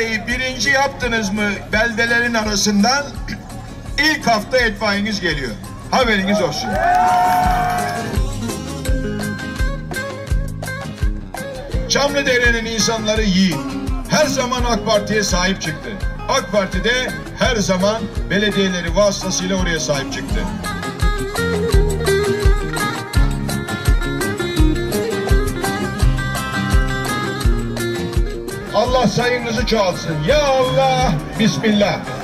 itfaiyeyi birinci yaptınız mı beldelerin arasından ilk hafta itfaiyeniz geliyor. Haberiniz olsun. Çamlıdere'nin insanları yiğit. Her zaman AK Parti'ye sahip çıktı. AK Parti de her zaman belediyeleri vasıtasıyla oraya sahip çıktı. Allah sayınızı çoğalsın. Ya Allah, Bismillah.